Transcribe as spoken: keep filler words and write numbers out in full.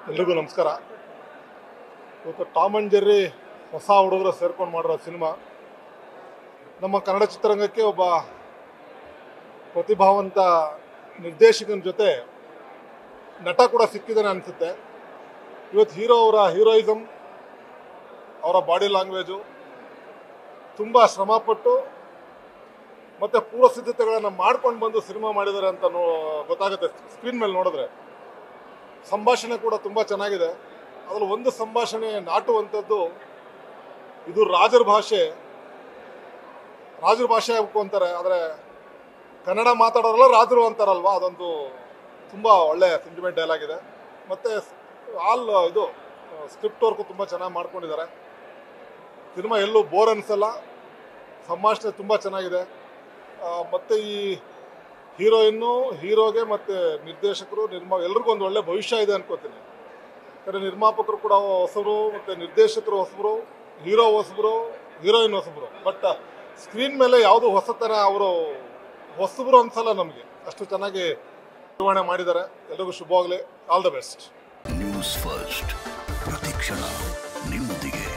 ಎಲ್ರಿಗೂ ನಮಸ್ಕಾರ. ಇವತ್ತು ಟಾಮ್ ಅಂಡ್ ಜೆರ್ರಿ ಹೊಸ ಹುಡುಗರು ಸೇರ್ಕೊಂಡು ಮಾಡಿರೋ ಸಿನಿಮಾ ನಮ್ಮ ಕನ್ನಡ ಚಿತ್ರರಂಗಕ್ಕೆ ಒಬ್ಬ ಪ್ರತಿಭಾವಂತ ನಿರ್ದೇಶಕನ ಜೊತೆ ನಟ ಕೂಡ ಸಿಕ್ಕಿದ್ದಾನೆ ಅನಿಸುತ್ತೆ. ಇವತ್ತು ಹೀರೋ ಅವರ ಹೀರೋಯಿಸಮ್, ಅವರ ಬಾಡಿ ಲ್ಯಾಂಗ್ವೇಜು ತುಂಬ ಶ್ರಮಪಟ್ಟು ಮತ್ತು ಪೂರ್ವ ಸಿದ್ಧತೆಗಳನ್ನು ಮಾಡ್ಕೊಂಡು ಬಂದು ಸಿನಿಮಾ ಮಾಡಿದ್ದಾರೆ ಅಂತ ನೋ ಗೊತ್ತಾಗುತ್ತೆ. ಸ್ಕ್ರೀನ್ ಮೇಲೆ ನೋಡಿದ್ರೆ ಸಂಭಾಷಣೆ ಕೂಡ ತುಂಬ ಚೆನ್ನಾಗಿದೆ. ಅದರಲ್ಲಿ ಒಂದು ಸಂಭಾಷಣೆ ನಾಟುವಂಥದ್ದು, ಇದು ರಾಜರ ಭಾಷೆ ರಾಜರ ಭಾಷೆ ಅಂತಾರೆ, ಆದರೆ ಕನ್ನಡ ಮಾತಾಡೋರೆಲ್ಲ ರಾಜರು ಅಂತಾರಲ್ವ, ಅದೊಂದು ತುಂಬ ಒಳ್ಳೆಯ ಸೆಂಟಿಮೆಂಟ್ ಡೈಲಾಗ್ ಇದೆ. ಮತ್ತು ಆಲ್ ಇದು ಸ್ಕ್ರಿಪ್ಟ್ ವರ್ಕು ತುಂಬ ಚೆನ್ನಾಗಿ ಮಾಡ್ಕೊಂಡಿದ್ದಾರೆ. ಸಿನಿಮಾ ಎಲ್ಲೂ ಬೋರ್ ಅನಿಸಲ್ಲ, ಸಂಭಾಷಣೆ ತುಂಬ ಚೆನ್ನಾಗಿದೆ. ಮತ್ತು ಈ ಹೀರೋಯಿನ್ನು, ಹೀರೋಗೆ ಮತ್ತು ನಿರ್ದೇಶಕರು, ನಿರ್ಮಾ ಎಲ್ರಿಗೂ ಒಂದು ಒಳ್ಳೆ ಭವಿಷ್ಯ ಇದೆ ಅನ್ಕೋತೀನಿ. ಯಾಕಂದರೆ ನಿರ್ಮಾಪಕರು ಕೂಡ ಹೊಸಬರು, ಮತ್ತು ನಿರ್ದೇಶಕರು ಹೊಸಬರು, ಹೀರೋ ಹೊಸಬರು, ಹೀರೋಯಿನ್ ಹೊಸಬರು. ಬಟ್ ಸ್ಕ್ರೀನ್ ಮೇಲೆ ಯಾವುದು ಹೊಸತನ ಅವರು ಹೊಸಬರು ಅನ್ಸಲ್ಲ ನಮಗೆ, ಅಷ್ಟು ಚೆನ್ನಾಗಿ ನಿರ್ವಹಣೆ ಮಾಡಿದ್ದಾರೆ. ಎಲ್ರಿಗೂ ಶುಭವಾಗಲಿ. All the best. News first, ಪ್ರತಿಕ್ಷಣ ನಿಮ್ಮೊಂದಿಗೆ.